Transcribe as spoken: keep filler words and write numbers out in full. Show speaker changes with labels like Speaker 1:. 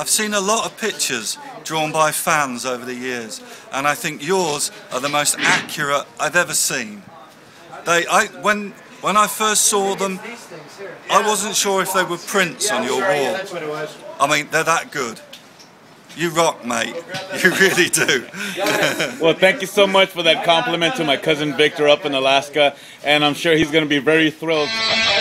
Speaker 1: I've seen a lot of pictures drawn by fans over the years, and I think yours are the most accurate I've ever seen. They, I, when, when I first saw them, I wasn't sure if they were prints on your wall. I mean, they're that good. You rock, mate. You really do.
Speaker 2: Well, thank you so much for that compliment to my cousin Victor up in Alaska, and I'm sure he's going to be very thrilled.